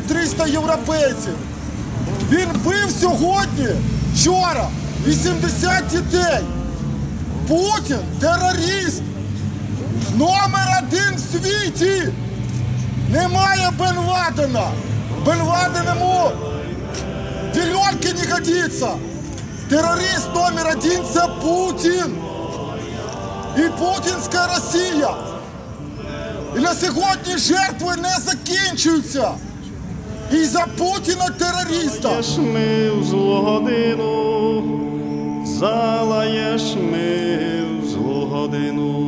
300 європейців. Він бив сьогодні, вчора, 80 дітей. Путін – терорист. Номер 1 в світі. Немає Бен Ладена. Бен Ладен ему пеленки не годится. Террорист номер 1 – це Путін. І путінська Росія. І на сьогодні жертви не закінчуються. І за Путіна терориста. Залаєш ми в злу годину, залаєш ми в злу годину.